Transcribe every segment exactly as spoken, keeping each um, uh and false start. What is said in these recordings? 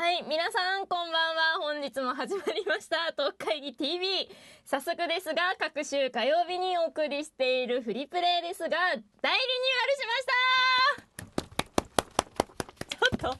はい、皆さんこんばんは。本日も始まりました東海議 ティービー。 早速ですが、各週火曜日にお送りしているフリプレイですが大リニューアルしました。ちょっと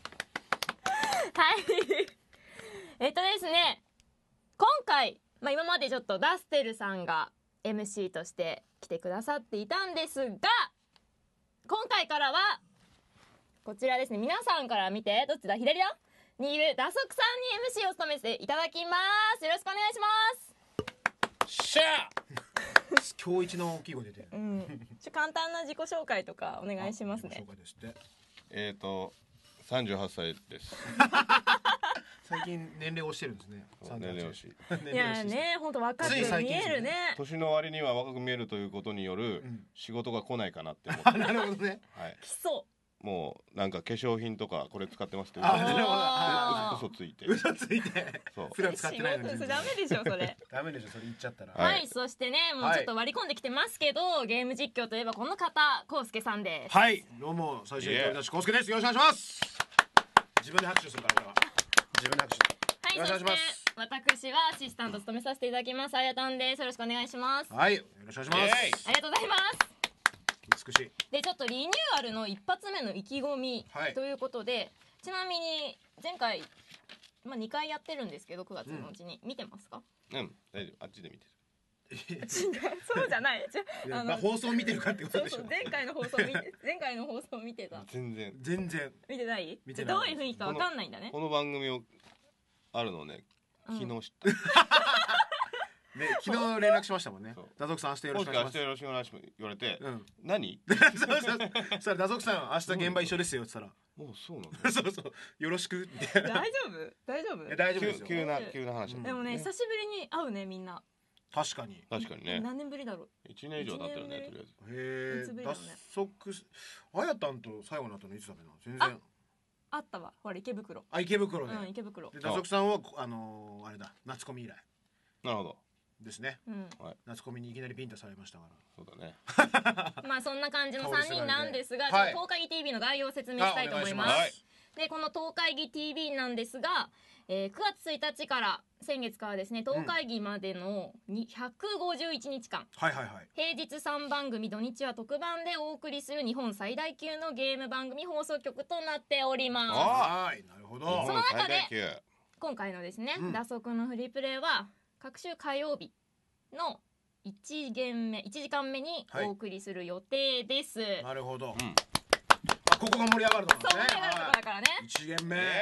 はいえっとですね今回、まあ、今までちょっとダステルさんが エムシー として来てくださっていたんですが、今回からはこちらですね。皆さんから見て、どっちだ、左だにいるダソクさんに エムシー を務めていただきます。よろしくお願いします。 しゃー今日一の大きい声出てる、 うん、ちょ簡単な自己紹介とかお願いしますね。 紹介ですって。 えっ、ー、とさんじゅうはっさいです。 最近年齢をしてるんですね。 年齢をしいやね、本当若く見えるね。 年の割には若く見えるということによる仕事が来ないかなって思って、 うん、なるほどね、 はい、 来そう。 もうなんか化粧品とかこれ使ってますって嘘ついて嘘ついてそう普段使ってないのにダメでしょそれダメでしょそれ言っちゃったら。 はい、はい、そしてね、もうちょっと割り込んできてますけど、はい、ゲーム実況といえばこの方、コウスケさんです。 はい、どうも最初に飛び出しコウスケです。よろしくお願いします。自分で拍手するから、自分で拍手。 はい、そして私はアシスタント務めさせていただきますあやたんです。よろしくお願いします。 はい、よろしくお願いします。 ありがとうございます。 美しい。 でちょっとリニューアルの一発目の意気込みということで、はい、ちなみに前回、まあ、にかいやってるんですけどくがつのうちに、うん、見てますか？ うん大丈夫、あっちで見てる。 違う、そうじゃない。じゃあの放送見てるかってことでしょ。 そうそう、前回の放送見て前回の放送見てた。 全然全然見てない？ 見てない。 どういう雰囲気かわかんないんだね。 この、この番組をあるのね、昨日知った、うんね、昨日連絡しましたもんね。ダゾクさん明日よろしくお願いします。 明日よろしくお願いします言われて、うん、何？ そうそうそしたらダゾクさん明日現場一緒ですよって言ったら、 もうそうなの？ そうそうよろしくみたいな。大丈夫？大丈夫？ 大丈夫ですよ。 急な急な話。 でもね、久しぶりに会うねみんな。 確かに確かにね。 何年ぶりだろう。 一年以上だったよねとりあえず。へえ。ダソクあやたんと最後の後のいつだべな。全然。 あったわ。ほら池袋。 あ池袋で。 うん池袋。 でダソクさんはあのあれだ夏コミ以来。 なるほど。 ですね、 うんはい、夏コミにいきなりピンタされましたから。 そうだねまあそんな感じのさんにんなんですが、 はい、 東海議 ティービー の概要を説明したいと思います。 はい、 でこの東海議 ティービー なんですが、えー、くがつついたちから先月からですね、東海議までのひゃくごじゅういちにちかん、 はいはいはい、 平日さんばんぐみ、土日は特番でお送りする日本最大級のゲーム番組放送局となっております。 はい、なるほど。 その中で今回のですね、うん、打足のフリープレイは各週火曜日のいち限目いちじかんめにお送りする予定です。はい、 なるほど、うん、あここが盛り上がるところね。 そう盛り上がるところだからね。 いち限目、はい、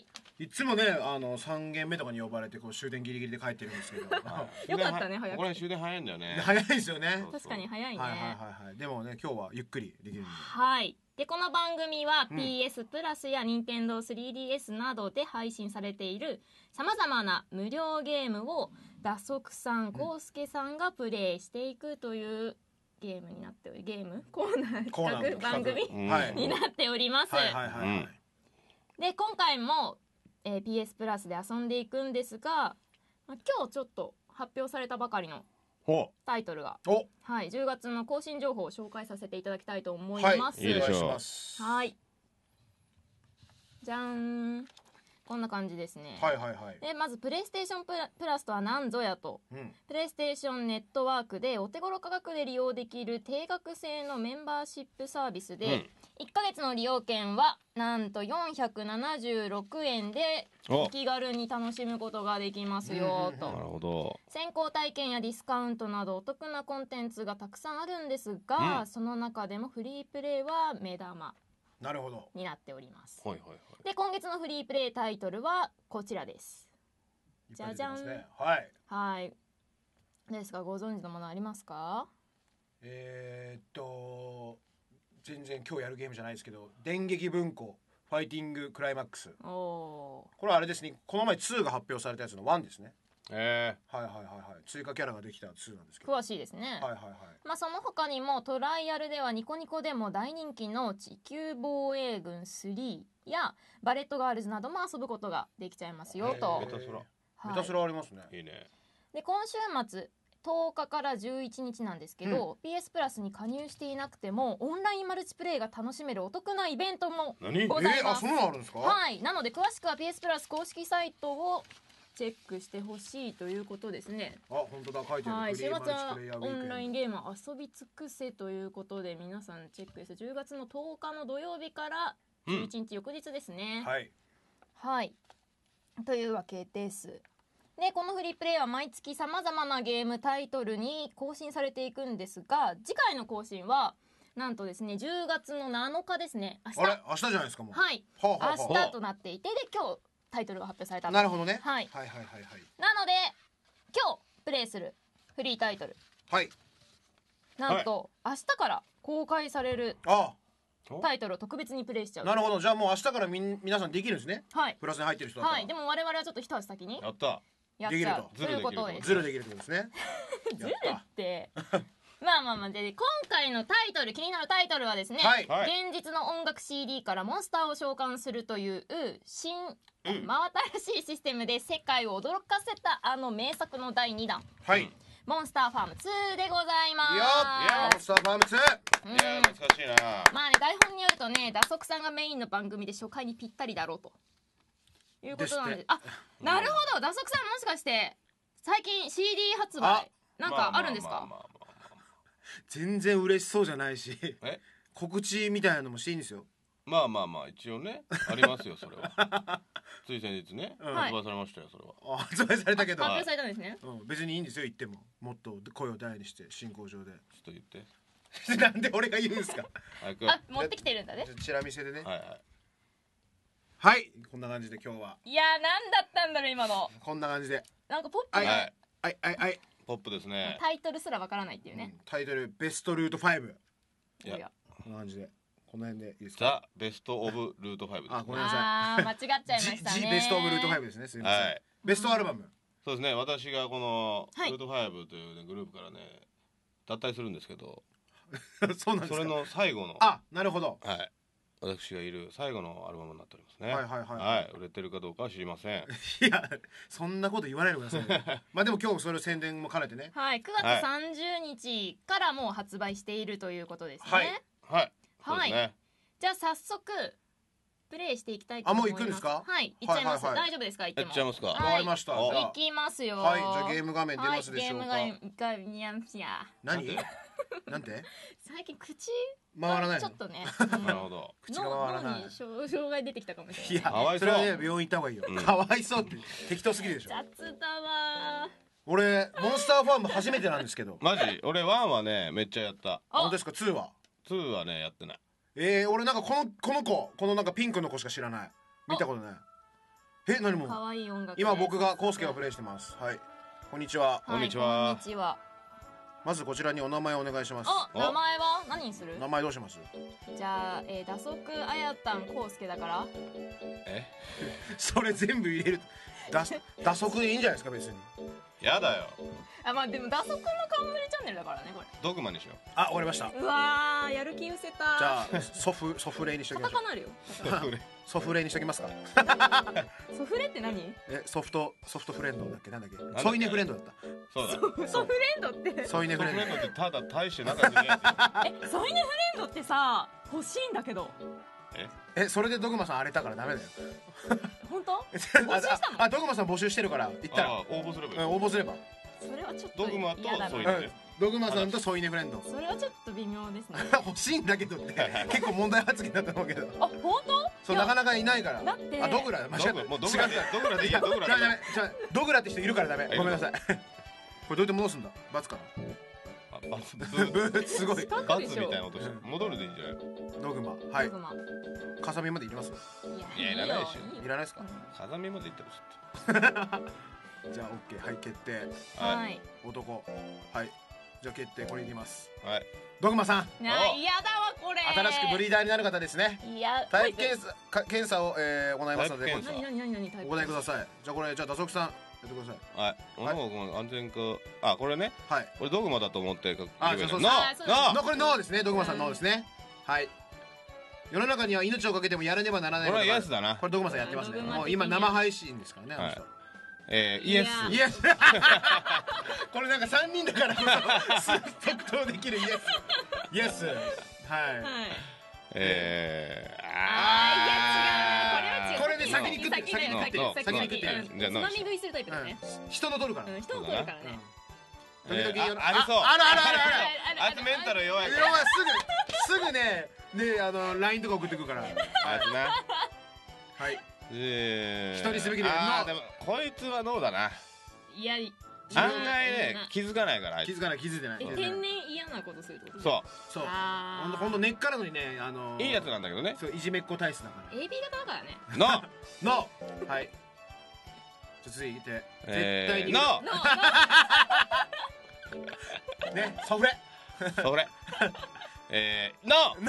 いつもねあのさん限目とかに呼ばれてこう終電ギリギリで帰ってるんですけどよかったね早く。 これ終電早いんだよね。 早いですよね。 確かに早いね。 はいはいはいはい。でもね今日はゆっくりできるんで。 はい。でこの番組は ピーエス プラスや ニンテンドースリーディーエス などで配信されているさまざまな無料ゲームをダソクさん、コウスケさんがプレイしていくというゲームになっており、ゲームコーナー企画番組になっております。で今回も、えー、ピーエス プラスで遊んでいくんですが、まあ、今日ちょっと発表されたばかりのタイトルが、はい、じゅうがつの更新情報を紹介させていただきたいと思います。 はい、いいでしょう。 はい。じゃーん。こんな感じですね。 はいはいはい。 でまずプレイステーションプ ラ, プラスとは何ぞやと、うん、プレイステーションネットワークでお手頃価格で利用できる定額制のメンバーシップサービスで、うん、いっかげつの利用券はなんとよんひゃくななじゅうろくえんでお気軽に楽しむことができますよと。 なるほど。 先行体験やディスカウントなどお得なコンテンツがたくさんあるんですが、うん、その中でもフリープレイは目玉なるほどになっております。 はいはいはい。 で今月のフリープレイタイトルはこちらです。じゃじゃん。 はいはいですがご存知のものありますか？ えー、っと全然今日やるゲームじゃないですけど、電撃文庫ファイティングクライマックス。おこれはあれですね、この前ツーが発表されたやつのワンですね。 えー、 はいはいはいはい。追加キャラができたツーなんですけど。 詳しいですね。 はいはいはい。 まあその他にもトライアルではニコニコでも大人気の地球防衛軍スリーやバレットガールズなども遊ぶことができちゃいますよと。 メタスラ、 はい、メタスラありますね。 いいね。 で今週末とおかからじゅういちにちなんですけど、うん、ピーエス プラスに加入していなくてもオンラインマルチプレイが楽しめるお得なイベントもございます。 えー、あ、そんなのあるんですか？ はい、なので詳しくは ピーエス プラス公式サイトをチェックしてほしいということですね。 あ、本当だ、書いてある。 はい、週末はオンラインゲーム遊び尽くせということで皆さんチェックです。じゅうがつのとおかの土曜日からじゅういちにち、うん、翌日ですね。 はい、 はい、というわけです。でこのフリープレイは毎月さまざまなゲームタイトルに更新されていくんですが、次回の更新はなんとですねじゅうがつのなのかですね。明日、 あれ明日じゃないですかもう。 はい、はあはあ、明日となっていて、で今日タイトルが発表された。 なるほどね、 はい、 はいはいはいはい。 なので今日プレイするフリータイトル、 はい、 なんと、はい、明日から公開されるタイトルを特別にプレイしちゃう。 なるほど、じゃあもう明日からみん皆さんできるんですね。はい、プラスに入ってる人だったら。 はい、でも我々はちょっと一足先にやったやっちゃうということです。 ズルできるってことですね。 ズルってまあまあまあ、で今回のタイトル、気になるタイトルはですね、 はい、 現実の音楽 シーディー からモンスターを召喚するという新、うん、真新しいシステムで世界を驚かせたあの名作のだいにだん、 はい、 モンスターファームツーでございます。 いやモンスターファームツー、 うん、いや懐かしいな。 まあね、台本によるとね、打足さんがメインの番組で初回にぴったりだろうということなんです。あ、なるほど、打足さんもしかして最近 シーディー 発売なんかあるんですか？ 全然嬉しそうじゃないし告知みたいなのもしていいんですよ。 まあまあまあ一応ねありますよそれは。つい先日ね、うん、発売されましたよそれは。 あ、発売されたけど発表されたんですね、 うん、別にいいんですよ言っても。もっと声を大にして進行上でちょっと言ってなんで俺が言うんですか？ あ、持ってきてるんだね。 チラ見せでね。 はいはいはい、こんな感じで今日は。 いやー、なんだったんだろう今の。 こんな感じでなんかポップ、 はいはいはいはい、 ポップですね。 タイトルすらわからないっていうね、 うん、タイトルベストルートファイブ。 いや、 こんな感じでこの辺でいいですか？ ザ・ベスト・オブ・ルートファイブです、ね。 あ、ごめんなさい。 あー、間違っちゃいましたね。 ジ・ベスト・オブ・ルートファイブですね。すみません、はい、ベストアルバム。 そうですね、私がこのルートファイブという、ね、グループからね脱退するんですけどそうなんですか。 それの最後の、 あ、なるほど、 はい、私がいる最後のアルバムになっておりますね。 はいはいはい、 はい、売れてるかどうかは知りません。 いや、そんなこと言わないでくださいまあでも今日それ宣伝も兼ねてね。 はい、くがつさんじゅうにちからもう発売しているということですね。 はいはい、 はい、 ね、 じゃあ早速プレイしていきたいと思います。 あ、もう行くんですか？ はい、行っちゃいます。はいはいはい、大丈夫ですか？行っても。 行っちゃいますか？ わかりました。 行きますよ。 はい、じゃあゲーム画面出ますでしょうか？ はい、ゲーム画面にゃんしや。 何？なんて？ 最近口回らないの？ ちょっとね。 なるほど。 口が回らない。 障害出てきたかもしれない。 いや、それはね病院行った方がいいよ。かわいそうって適当すぎるでしょ。 雑だわ。 俺モンスターファーム初めてなんですけど。 マジ？俺ワンはねめっちゃやった。 本当ですか？ツーは？ ツーはねやってない。 えー、俺なんかこのこの子このなんかピンクの子しか知らない。見たことない。え、何も。 可愛い音楽。 今僕がコウスケがプレイしてます。はい。こんにちは。 こんにちは。 こんにちは。 まずこちらにお名前をお願いします。 あ、名前は何にする？ 名前どうします？ じゃあ、えー、打足あやたんコウスケだから。 え？ それ全部入れる。打打足でいいんじゃないですか別に。 やだよ。 あ、まあでも打足の冠チャンネルだからねこれ。 ドグマにしよう。 あ、終わりました。 うわー、やる気失せた。 じゃあソフソフレにしときましょう。 カタカナあるよ。 ソフレ。 ソフレにしときますか。 ソフレって何？ え、ソフトソフトフレンドだっけ、なんだっけ？ソイネフレンドだった。 そうだ。 ソフレンドって。 ソイネフレンド。 ソフレンドってただ大して仲良くないやつ。 え、ソイネフレンドってさ欲しいんだけど。 え？え、それでドグマさん荒れたからダメだよ。 本当？募集したの？ あ、ドグマさん募集してるから言ったら。 応募すればいい。 応募すれば。 それはちょっとドグマとソイネ。 ドグマさんとソイネフレンド。 それはちょっと微妙ですね。 欲しいんだけどって結構問題発言だと思うけど。 あ、本当？ そう、なかなかいないから。 だってあ、ドグラ間違えた。 もうドグラドグラでいいや。ドグラ。 じゃあじゃあドグラって人いるからダメ。ごめんなさい。これどうやって戻すんだ？罰かな。 バツブーすごいバツみたいな音して戻るでいいんじゃない？ ドグマ、はい。風見まで行きます？ いや、いらないでしょ。 いらないですか？ 風見まで行ってほしい。 じゃあ OK、はい、決定。 はい。 男、はい。じゃあ決定、これいきます。 はい。 ドグマさん。 いやだわこれ。 新しくブリーダーになる方ですね。 いや。 体検査検査を行いますので、 何何何何お答えください。じゃあこれじゃあ打足さん。やってください。 はい。俺も安全か。あ、これね。 はい。 俺ドグマだと思って書く。 あ、そうそう。ノー。これノーですね。ドグマさんノーですね。はい。世の中には命をかけてもやらねばならない。 これはイエスだな。 これドグマさんやってますね。もう今生配信ですからね。 えー、イエスイエスこれなんかさんにんだからこそ即答できるイエスイエスはい、 えー、 あーいや違う、これは違う。 これで先に食って先に先に食って先に先に食ってつまみ食いするタイプだね。 人の取るからうん、人を取るからね。 時々 ありそうあるあるあるあるあいつメンタル弱いから要はすぐすぐねであの ライン とか送ってくるからあいつなはいえー、 人にすべきであーでもこいつはノーだな。 いや、 案外ね気づかないからあいつ気づかない気づいてないえ、天然嫌なことするってこと？ そそうあーほんとほんと根っからのにねあのういいやつなんだけどね。 そういじめっ子体質だからエービー 型だからね。 ノーのはい続いて絶えー、 対にノののーねソフレーそれえー、ノー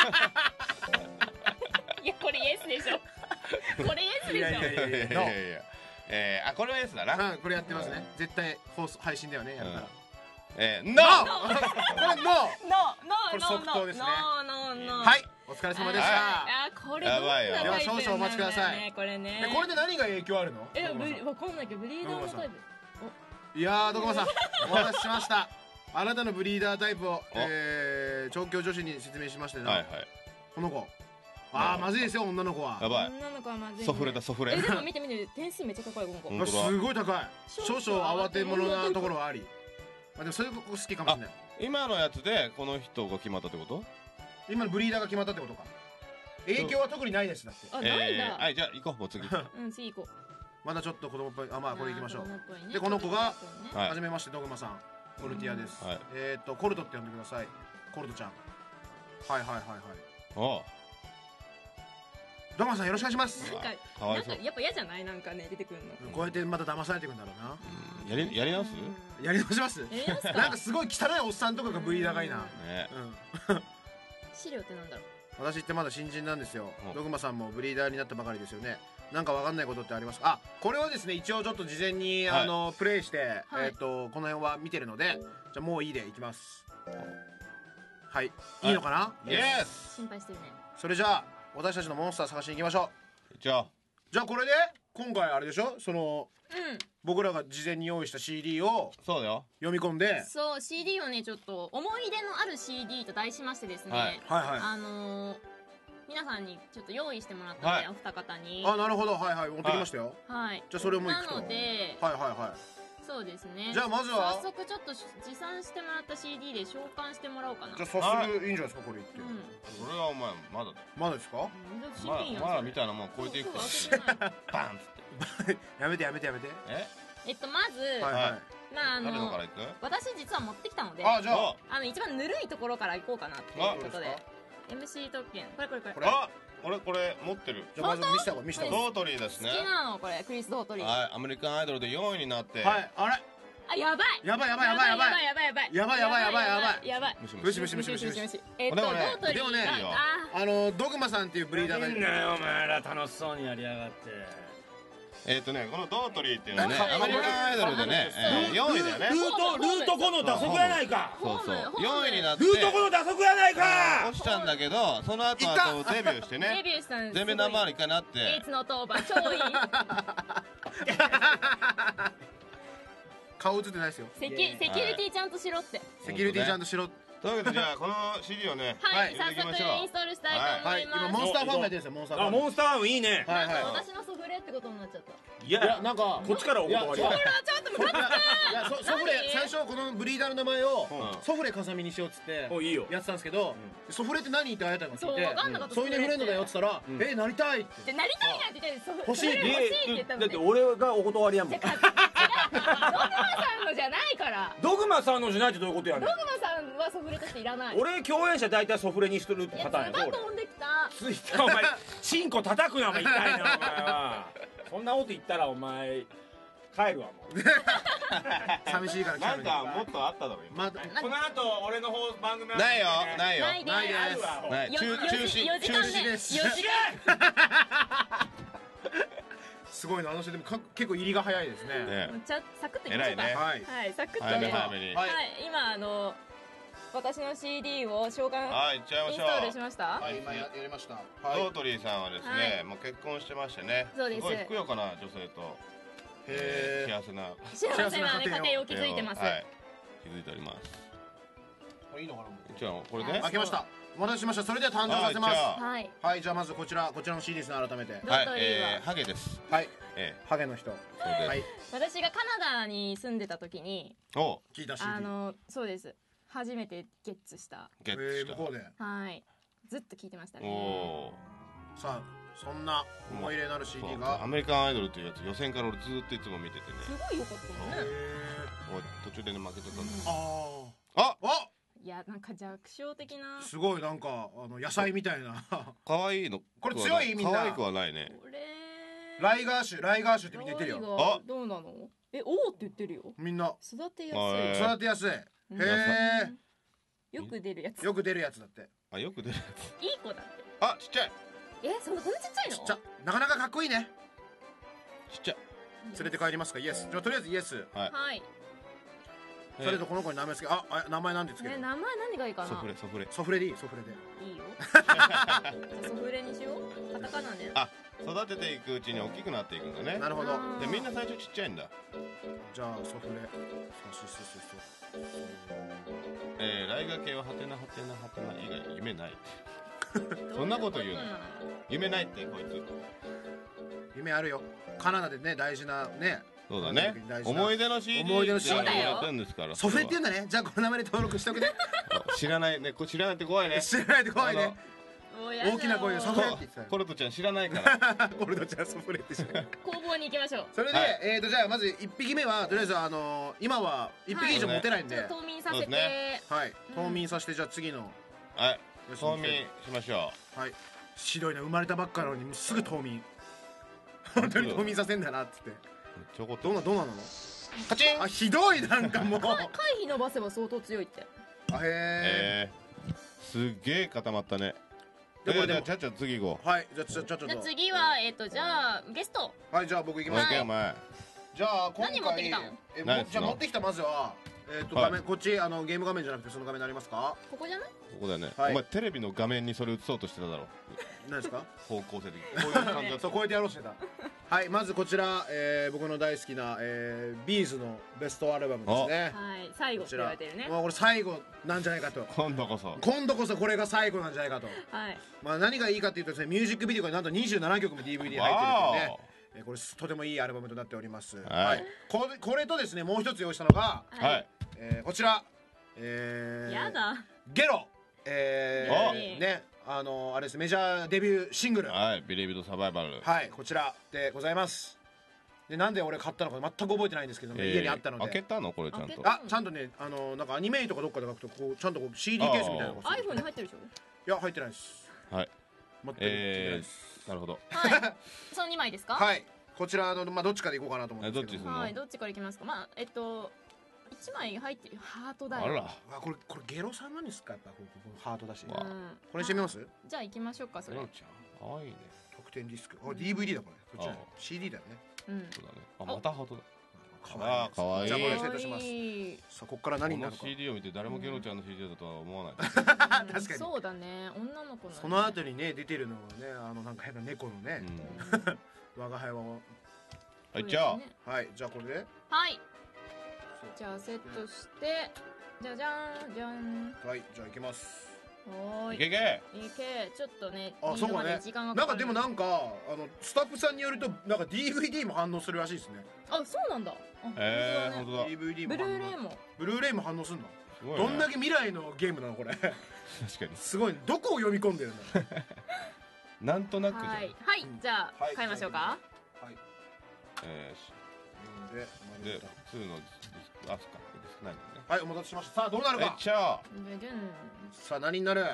いや、これイエスでしょ。これイエスでしょ。 いやいやいやいやいやいやえー、あこれは S だな。 うんこれやってますね絶対放送配信だよねやるからえー、ノノーーこれノーノーノこれーノー即答ですねノーノーノー。 はいお疲れ様でしたあー、これどんなタイプなんだよね。 では少々お待ちくださいこれね。 でこれで何が影響あるのえ、ブリわかんないけどブリーダーのタイプ。 いやー、ドコマさん、お話ししました。あなたのブリーダータイプを、えー、調教女子に説明しましてね、 はいはいこの子。あー、まずいですよ、女の子は。 やばい女の子はまずいね。 ソフレだソフレえ、でも見て見て、点数めっちゃ高いこの子。 本当だすごい高い。少少々 々慌て者なところはあり。まあ、でもそういう子好きかもしれない。 今のやつでこの人が決まったってこと？ 今のブリーダーが決まったってことか。影響は特にないです、だって。 あ、ないんえー、 だ。 はいじゃあ行こうもう次うん、次行こう。 まだちょっと子供っぽい。あ、まあ、これ行きましょう。 あー子供っぽいねでこの子が子供っぽいねはいはじめまして、ドグマさん。コルティアです。 はいえーっと、コルトって呼んでください。コルトちゃん。はいはいはいはい。 おうドグマさん、よろしくお願いします。 なんか、 かわいそうなんかやっぱ嫌じゃないなんかね、出てくるの。 こうやってまた騙されていくんだろうな。 うんやりやり直すうんやり直しますやり直すかなんかすごい汚いおっさんとかがブリーダーがいいな、 ねうん、 資料ってなんだろう。 私ってまだ新人なんですようんドグマさんもブリーダーになったばかりですよねなんかわかんないことってありますかあこれはですね一応ちょっと事前に、 はいあのプレイして、 はいえっ、とこの辺は見てるのでじゃあもういいでいきますはいいいのかな、 イエス心配してるね。 それじゃあ私たちのモンスター探しに行きましょうじゃあじゃあこれで今回あれでしょそのうん。 僕らが事前に用意した シーディー をそうだよ読み込んでそう シーディー をねちょっと思い出のある シーディー と題しましてですね、 はいはいはいあのー、皆さんにちょっと用意してもらったので、 はいお二方にあなるほどはいはい持ってきましたよ、 はいじゃあそれもいくとなのではいはいはいそうですねじゃあまずは早速ちょっと持参してもらった シーディー で召喚してもらおうかな。 じゃあ早速いいんじゃないですかこれ言って、 うんそれはお前まだだよまだですかまだまだみたいなもん超えていくからバンっつってやめてやめてやめてええっとまず、 はいはい、 まああの誰のからいく私実は持ってきたのであじゃああの一番ぬるいところから行こうかなっていうことで エムシー 特権これこれこれこれあ俺これ持ってるじゃあまず見せた方が見せた方がドートリーですね好きなのこれクリス・ドートリーはいアメリカンアイドルでよんいになってはいあれあやばいやばいやばいやばいやばいやばいやばいやばいやばいやばいやばいやばいむしむしむしむしむしむしむしえっとでもねドートリーでもねがああのドグマさんっていうブリーダーがいるいいんだよお前ら楽しそうにやりやがってえっとねこのドートリーっていうのはねあアメリカンアイドルでねえーよんいだよねルートルートごの打足やないかそうそうホームよんいになってルートごの打足やないか落ちたんだけどその後いったあとデビューしてデねビューしたんです全米ナンバーワンに一回なっエイてツの当番超いい顔映ってないですよセキセキュリティちゃんとしろってセキュリティちゃんとしろというわけでじゃあこの シーディー をねはい、 はい早速インストールしたいとはい思います、 今モンスターファンがやってるんですよモンスターファンあモンスターワンいいねはいはいなんか私のソフレってことになっちゃったいやいやなんかこっちからお断りだいやほらちょっとムカつくいやそソフレ何最初このブリーダーの名前をうんソフレ風見にしようっつっておいいよやってたんですけどソフレって何ってあやたが聞そういて分かんなかったそういうねフレンドだよっつったらうんえなりたいってでなりたいなんて言ってソフ欲しいソフレ欲しいって言ったのにだって俺がお断りやもんじゃあか違うドグマさんのじゃないからドグマさんのじゃないってどういうことやねんドグマさんはソフレとしていらない俺共演者大体ソフレにしとるいやパターンやぞ図が飛んできた俺ついたお前チンコ叩くなお前痛いなお前はそんなこと言ったらお前帰るわもう寂しいから来たのになんかもっとあっただろ今まだこの後俺の方番組ないよないよないでないですあるわないよ中中止よじかん中止目ですよじすごいなあの人でもか結構入りが早いですねねちゃサクッといきましょうか偉いねはいはいサクッと早めね早めにははいい今あの私の シーディー を召喚はい行っちゃいましょインストールしましたはい今ややりましたうはいドートリーさんはですはねいもう結婚してましてねそうですごいふくよかな女性とへー幸せな幸せなね家庭を築いてます。 はい、築いております。 これいいのかな。 じゃあこれで開けました。お待たせしました。それでは誕生させます。 はい。 はい、じゃあまずこちらこちらの シーディー ですね。改めて。 はい、えー、ハゲです。 はい、 えハゲの人。 そうです。 はい。 私がカナダに住んでた時に、 お、 聞いた シーディー。 あのそうです。初めてゲッツした。 ゲッツした。 向こうで。 はい。ずっと聞いてましたね。 おー。さあ、そんな思い入れのある シーディー がアメリカンアイドルっていうやつ予選から俺ずっといつも見ててね。 すごい良かったよね。 俺途中でね負けてたんだ。 ああ、 あ。 いやなんか弱小的な。 すごいなんかあの野菜みたいな。 可愛いの。 これ強いみんな。 可愛くはないね。 これ。 ライガー種ライガー種ってみんな言ってるよ。 あ、 どうなの？え、おおって言ってるよ。 みんな。 育てやすい。 育てやすい。へえ。 よく出るやつ。 よく出るやつだって。 あ、よく出るやつ。いい子だって。 あ、ちっちゃい。 え、そんなこんなちっちゃいの？ ちっちゃ。なかなかかっこいいね。 ちっちゃい。 連れて帰りますか？イエス。じゃあとりあえずイエス。 はい。 はい。 それとこの子に名前つけ、あ、あ名前なんでつける？ 名前何がいいかな？ ソフレ、ソフレ。 ソフレでいい、ソフレで。 いいよ。ソフレにしよう。カタカナで。 あ、育てていくうちに大きくなっていくんだね。 なるほど。 でみんな最初ちっちゃいんだ。 じゃあソフレ。そしそしそ。 えー、ライガ系はハテナハテナハテナ以外夢ない。そんなこと言うの？夢ないってこいつ。 夢あるよ。カナダでね大事なね。 そうだね。思い出の シーディー思い出の シーディーやってんですから。 ソフレって言うんだね。じゃあこの名前で登録しておくね。 知らないね。これ知らないって怖いね。 知らないって怖いね。大きな声でソフレって言ってた。 コルトちゃん知らないから。 コルトちゃんソフレって知らない。 工房に行きましょう。 それでえっとじゃあまず一匹目はとりあえずあの今は一匹以上持てないんで。 冬眠させて。 はい。冬眠させてじゃあ次の。 はい。冬眠しましょう。はい。白いな生まれたばっかなのにすぐ冬眠。本当に冬眠させんだなって。どうなどうなの？カチン。あひどいなんかもう。 回避伸ばせば相当強いって。 あへえ。 すっげえ固まったね。じゃあじゃあちゃ次行こう。はいじゃあちゃちゃちゃ。 じゃあ次はえっとじゃあゲスト。 はいじゃあ僕行きます。 お前。 じゃあ今回何持ってきたの？ えじゃあ持ってきたまずはえっと画面こっちあのゲーム画面じゃなくてその画面になりますか？ ここじゃない？ ここだよね。お前テレビの画面にそれ映そうとしてただろ。 何ですか？ 方向性的にこういう感じだった。 そうこうやってやろうしてた。はいまずこちら僕の大好きなビーズのベストアルバムですね。 はい最後って言われてるね。 これ最後なんじゃないかと。 今度こそ今度こそこれが最後なんじゃないかと。 はいまあ何がいいかというとですねミュージックビデオがなんとにじゅうななきょくも ディーブイディー 入ってるというね。これとてもいいアルバムとなっております。はいこれこれとですねもう一つ用意したのがはいこちらえやだゲロえーねあのあれですメジャーデビューシングルはいビリビドサバイバルはいこちらでございます。でなんで俺買ったのか全く覚えてないんですけど家にあったので。 開けたのこれちゃんと。 あちゃんとねあのなんかアニメイとかどっかで書くとこうちゃんとこう シーディー ケースみたいなのが iPhone に入ってるでしょ。 いや入ってないです。 はい全く入ってないです。 なるほど。 はいそのにまいですか？ はいこちらのまあどっちかでいこうかなと思うんですけど。 はいどっちからいきますか？まあえっといちまい入ってるハートだよ。 あらあこれこれゲロさんなんですかやっぱこうハートだし。 わこれしてみます？ じゃあ行きましょうかそれ。 ゲロちゃん可愛いね。 特典ディスクあ ディーブイディー だこれこっちは シーディー だよね。 うんそうだね。あまたハートだ。 あかわいい。 じゃあこれセットします。さあここから何になるか。 この シーディー を見て誰もゲロちゃんの シーディー だとは思わない。 確かにそうだね女の子のその後にね出てるのはねあのなんか変な猫のね我が輩ははいじゃあはいじゃあこれではいじゃあセットしてじゃじゃーんじゃんはいじゃあいきます。 はいいけいけいけちょっとねあそうかねなんかでもなんかあのスタッフさんによるとなんか ディーブイディー も反応するらしいですね。 あそうなんだ。 ええ本当だ。 ディーブイディー もブルーレイもブルーレイも反応するの。どんだけ未来のゲームなのこれ。確かにすごいどこを読み込んでるの。 なんとなくじゃん。 はいはいじゃあ買いましょうか。 はいえででツーのディスクあそっかディスクないもんね。 はいお待たせしました。さあどうなるか。 えちゃさあ何になる。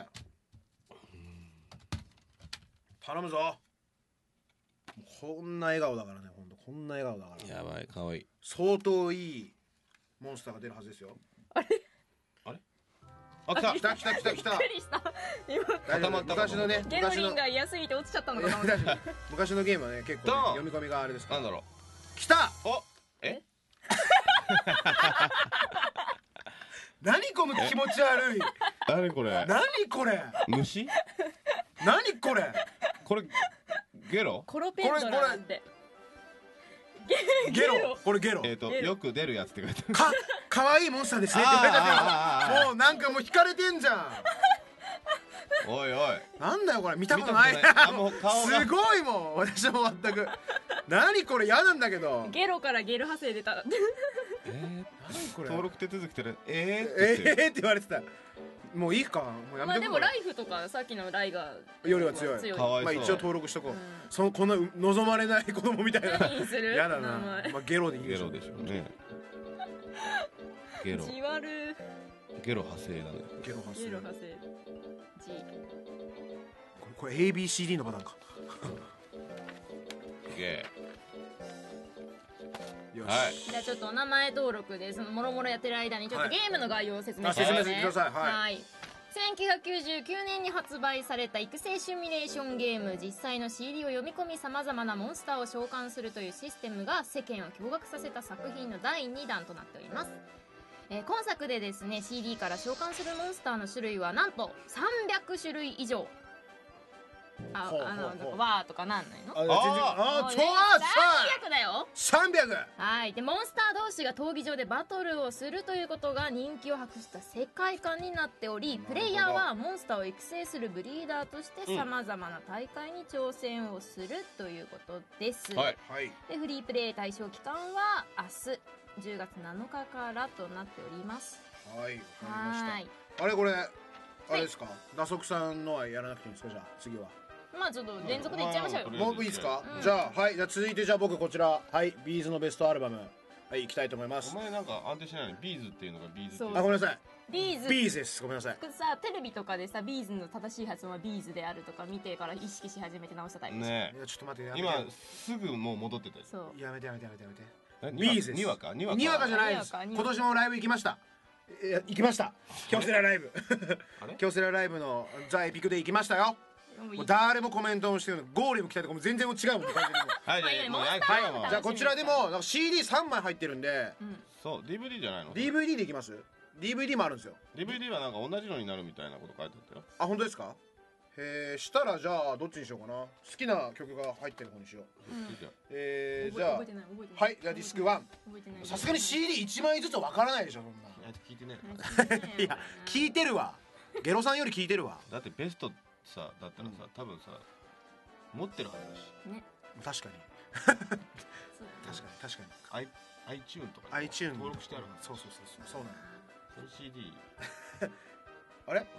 頼むぞ。こんな笑顔だからねほんとこんな笑顔だから。 やばい可愛い。 相当いいモンスターが出るはずですよ。 あれあれあ来た来た来た来た来た。 びっくりした今昔のねゲロリンが嫌すぎて落ちちゃったのかな。 昔のゲームはね結構読み込みがあれですから。 なんだろう来た。 おえ何この気持ち悪い。 何これ何これ虫何これこれゲロコロペンドラだって。 ゲロこれゲロえっとよく出るやつって書いてある。 か可愛いモンスターですねって言われたけどもうなんかもう惹かれてんじゃん。 おいおいなんだよこれ見たことない見たことないあもう顔がすごいもん私も全く何これ嫌なんだけどゲロからゲル派生出たえー何これ登録手続きってえーってえ言ってるーって言われてたもういいかもうやまあでめてくれもライフとかさっきのライがよりは強いかわいそうまあ一応登録しとこう、 うんそのこんな望まれない子供みたいな何にする嫌だな、 名前まあ、ゲロでいいでしょゲロでしょうね。ゲロじわるゲロ派生だね。 ゲロ発生ゲロ派生 G これこれ エービーシーディー のパターンかゲよし、 はいじゃあちょっとお名前登録でそのもろもろやってる間にちょっとはいゲームの概要を説明あしますね、 説明してくださいはいはいせんきゅうひゃくきゅうじゅうきゅうねんに発売された育成シミュレーションゲーム実際の シーディー を読み込みさまざまなモンスターを召喚するというシステムが世間を驚愕させた作品のだいにだんとなっております、えー今作でですね シーディー から召喚するモンスターの種類はなんとさんびゃくしゅるい以上あほうほうあのほうわーとかなんないのあ全然あもうねーちょさんびゃくだよさんびゃくはい、でモンスター同士が闘技場でバトルをするということが人気を博した世界観になっておりプレイヤーはモンスターを育成するブリーダーとしてさまざまな大会に挑戦をするということです、 はいはいでフリープレイ対象期間は明日じゅうがつなのかからとなっておりますはいわかりましたはいあれこれあれですか打足さんのはやらなくていいんですかじゃあ次はまあちょっと連続でいっちゃいましょうよ、 うんもういいですか、 うんじゃあはいじゃあ続いてじゃあ僕こちらはいビーズのベストアルバムはい行きたいと思いますお前なんか安定しないのにビーズっていうのがビーズってそうあごめんなさいビーズビーズですごめんなさいさテレビとかでさビーズの正しい発音はビーズであるとか見てから意識し始めて直したタイプですねいやちょっと待ってやめて今すぐもう戻ってたよそうやめてやめてやめてやめてえビーズですにわかにわかにわかじゃないですにわかにわか今年もライブ行きましたいや行きました京セラライブあれ京セラライブのザ・エピックで行きましたよもう誰もコメントをしてるのゴーレム来たりとかも全然違うもんね完全にもうはいじゃあもうはいまあいやモンスターはいもうじゃあこちらでもなんか シーディーさん 枚入ってるんでうんそう ディーブイディー じゃないのディーブイディー でいきます ディーブイディー もあるんですよディーブイディー はなんか同じのになるみたいなこと書いてあったよあ本当ですかへえしたらじゃあどっちにしようかな好きな曲が入ってる方にしよういいじゃんえー、じゃあ覚えてない覚えてないはいじゃあディスクワン覚えてないさすがに シーディーいち 枚ずつわからないでしょそんなあいつ聞いてねいや聞いてるわゲロさんより聞いてるわだってベストさだったらさ多分さ持ってるはずだしね確かにそう確かに確かにアイ iTune とかに iTune 登録してあるはずそうそうそうそうそうなのそれ シーディーあれ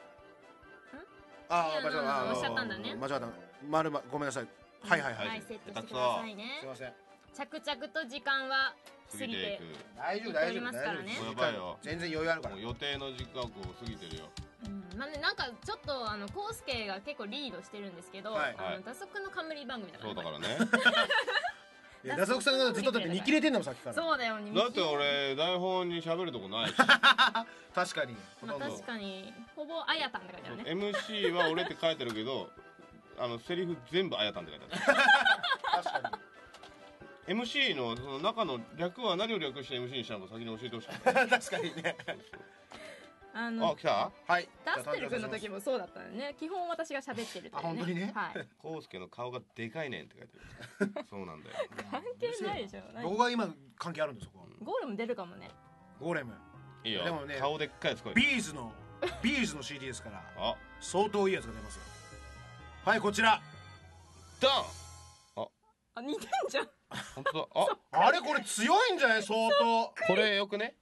ああ間違ったあーおっしゃったんだね間違ったまるまごめんなさいはいはいはい、 はいセットしてくださいねすいません着々と時間は過ぎて過ぎていく大丈夫言っており大丈夫ますからね大丈夫やばいよ全然余裕あるからもう予定の時間を過ぎてるようんまあねなんかちょっとあのコウスケが結構リードしてるんですけど、 はいはいあの打足の冠番組だからそうだからねいや打足さんがずっとだって見切れてんのもさっきからそうだよねだって俺台本に喋るとこないし確かにほまあとんど確かにほぼあやたんって書いてあるねエムシー は俺って書いてるけどあのセリフ全部あやたんって書いてある確かにエムシー のその中の略は何を略して エムシー にしたのか先に教えてほしい確かにねあのあ来たはいダステル君の時もそうだったよね基本私が喋ってるというねあ本当にねはいコウスケの顔がでかいねんって書いてあるそうなんだよ関係ないでしょ何どこが今関係あるんですかゴールも出るかもねゴーレムいいよでもね顔でっかいやつ来いビーズのビーズの シーディー ですからあ相当いいやつが出ますよはいこちらダンあ似てんじゃん本当だああれこれ強いんじゃない相当これよくね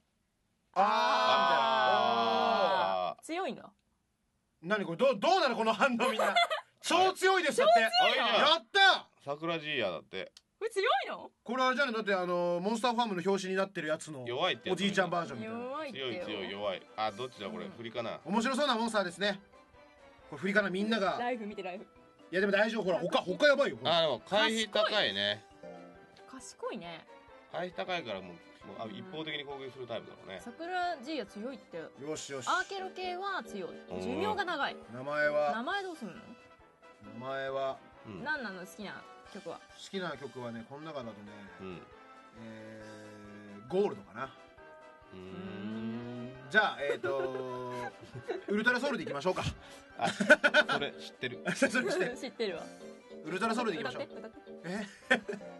ああ強いんだーみたいな何これどうどうなのこの反応みんな超強いですだってあいいじゃんやった桜ジーヤだってこれ強いのこれあれじゃねだってあのモンスターファームの表紙になってるやつの弱いってやつおじいちゃんバージョンみたいな弱いってよ強い強い弱いあどっちだこれうん振りかな面白そうなモンスターですねこれ振りかなみんながライフ見てライフいやでも大丈夫ほら他他やばいよこれあでも回避高いね賢いね回避高いからもうもうあ一方的に攻撃するタイプだろうね桜 G は強いってよしよしアーケロ系は強いうん寿命が長い名前は名前どうすんの名前はうん何なの好きな曲は好きな曲はねこの中だとね、 うんえー、ゴールドかなうーんじゃあえっ、ー、とウルトラソウルでいきましょうかあそれ知ってるそれして知ってるわウルトラソウルでいきましょう歌って歌ってえ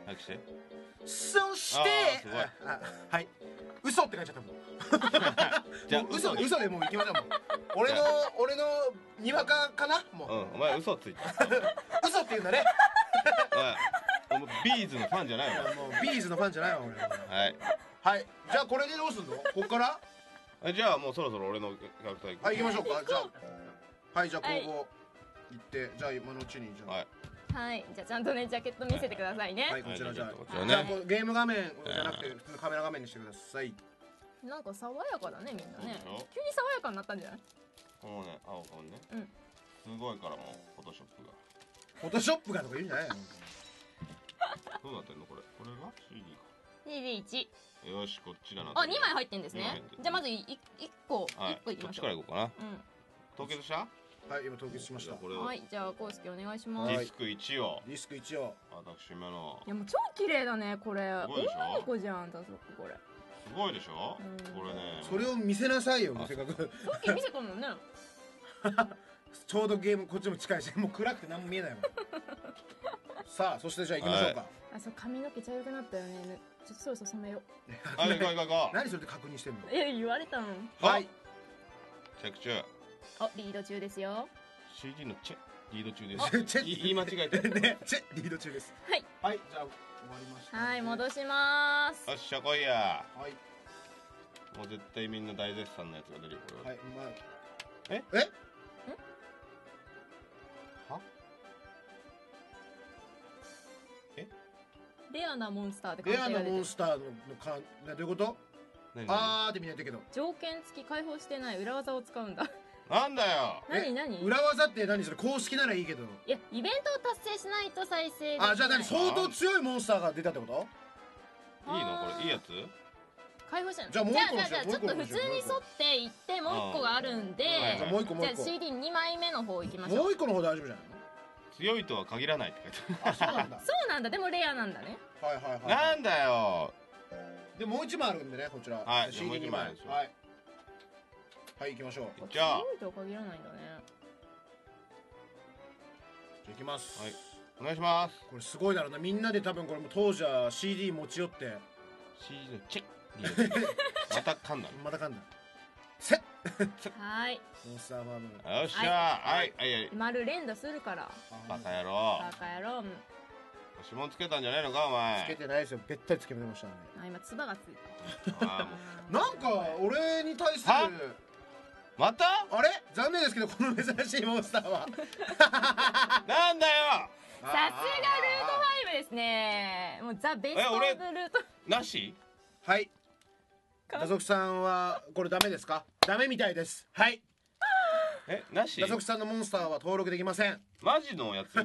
早くして。 そしてあーすごいあはい嘘って書いちゃったもんじゃあもう嘘嘘でもう行きましょうもう俺の俺のにわかかなもう、 うん、お前嘘ついて嘘って言うんだねお前ビーズのファンじゃないわ。 もうビーズのファンじゃないわ俺はいはいじゃあこれでどうすんのこっからあじゃあもうそろそろ俺のキャラクター行く。 はい行きましょうかじゃあはいじゃあはいこう行ってじゃあ今のうちにじゃあはいはいじゃあちゃんとねジャケット見せてくださいね、 はいこちらじゃあこちらじゃあね。 もうゲーム画面じゃなくて普通のカメラ画面にしてくださいなんか爽やかだねみんなねそうでしょ急に爽やかになったんじゃない？ もうね青顔ね。 うんすごいからもうフォトショップが。 フォトショップがとか言うんじゃないよどうなってんのこれ。これが シーディー か。 シーディーいちよしこっちだな。 あにまい入ってんですねにまい入ってるじゃあまずいいっこはいいっこいきこっちましょうから行こうかな。 う凍結した？ はい今凍結しましたじゃあこれをんはいじゃあコウスケお願いしまはいすディスクいちをディスク一応私今のいやもう超綺麗だねこれすごいでしょ女の子じゃんだそこれすごいでしょうんこれね。 それを見せなさいよあせっかくさっき見せたもんねちょうどゲームこっちも近いしもう暗くて何も見えないもんさあそしてじゃあ行きましょうか、 あそう髪の毛茶色くなったよねちょっとそろそろ染めよあ行こう行こう行こ何それで確認してんのうえ言われたのう。 はいチェック中。 あリード中ですよシーディー のチェリード中です。 チェい言い間違えて。 ねチェリード中ですはいはいじゃあ終わりましたはい戻しますよっしゃ来いや。 はいもう絶対みんな大絶賛のやつが出るよこれは。 はいまあええはレアなモンスターってレアな鑑定が出てるモンスターのかどういうこと何あーってみんな言ったけど条件付き解放してない裏技を使うんだなんだよ。 何何い裏技って何それ公式ならいいけどやイベントを達成しないと再生できないあじゃあ何相当強いモンスターが出たってこといいのこれいいやつ？ 解放したのじゃあもう一個のじゃあじゃあちょっと普通に沿っていってもう一個があるんであーじゃあもう一個もうじゃあ一個シーディーに 枚目の方行きましょうもう一個の方大丈夫じゃない強いとは限らないって書いてのあそうなんだそうなんだでもレアなんだねはいはいはいある。なんだよ。 でもう一枚あるんでねこちらはいシーディーに 枚もう一枚あるんですよはいはい行きましょうじゃじゃあ強いとは限らないんだねあ行きますはいお願いします。 これすごいだろうなみんなで多分これも当時は シーディー 持ち寄ってシーディー のチェッリード中また噛んだ。 またかんだせっはいモンスターファームよっしゃはいはいはい。 丸連打するからバカ野郎。 バカ野郎うん指紋つけたんじゃないのかお前。 つけてないですよべったりつけてましたねあ今唾がついたあーもうなんか俺に対するはまたあれ残念ですけどこの珍しいモンスターはなんだよ。 さすがルートファイブですねもうザ・ベスト・オブ・ルえー俺トなしはい打足さんはこれダメですかダメみたいですはいえなし打足さんのモンスターは登録できませんマジのやつこれ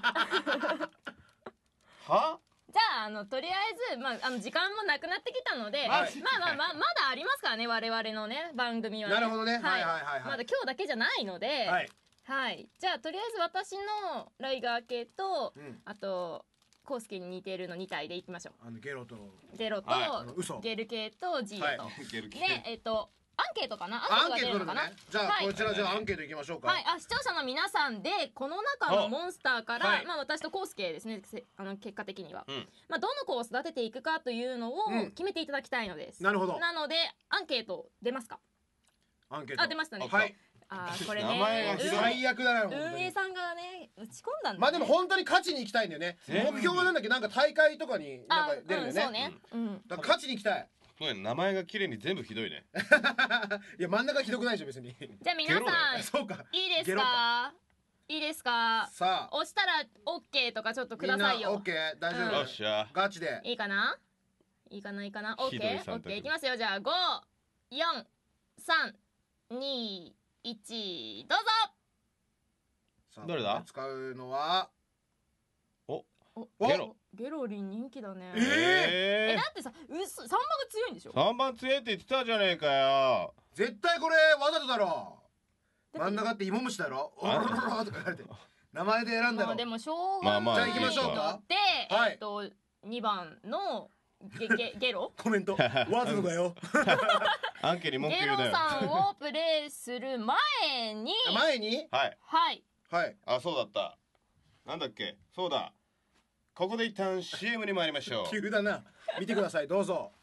はじゃああのとりあえず、まあ、あの時間もなくなってきたので、 マジまあまあまあまだありますからね我々のね番組はねなるほどねはいはいはいはいまだ今日だけじゃないのではいはいじゃあとりあえず私のライガー系と、 うんあとコウスケに似てるのに体でいきましょあのゲロとうゼロと、 はいあの嘘ゲル系とジーはいと、 いけるけでえっとアンケートかなアアンケーンケート取るのトが出るのかな、 ねじゃあはいこちらじゃあアンケートいきましょうかはい、あ視聴者の皆さんでこの中のモンスターから、 はいまあ、私とコウスケですねせあの結果的には、 うんまあ、どの子を育てていくかというのをうん決めていただきたいのです、 なるほどなのでアンケート出ますかアンケートあ出ましたねはいあーこれ名前がねひどい最悪だな本運当に営さんがね打ち込んだんだ、ね、 まあでも本当に勝ちに行きたいんだよね全部目標はなんだっけなんか大会とかになんあか出るんだよねうんそうね、うん、 だから勝ちに行きたいそうや名前が綺麗に全部ひどいねいや真ん中ひどくないでしょ別にじゃあ皆さんそうかいいですゲロかいいですかさあ押したら OK とかちょっとくみんなださいよ OK 大丈うんよ夫っしゃガチでいいかないいかないいかなひどい三択 ?OK?OK いきますよじゃあご、よん、さん、に、いちどうぞさあどれだ使うのはおおゲロゲロリン人気だねえええだってさうすサンバが強いんでしょー、さんばん強いって言ってたじゃねえかよ絶対これわざとだろだって真ん中って芋虫だろおあろろろろとか言われて名前で選んだろまあでもしょうまあまあがないじゃあ行きましょうかではいえっとにばんのゲゲゲロコメントわざとだよアンケに文句ゲロ言うなよさんをプレイする前に前にはいはいはいあそうだったなんだっけそうだここで一旦 シーエム に参りましょう。 急だな。見てください、どうぞ。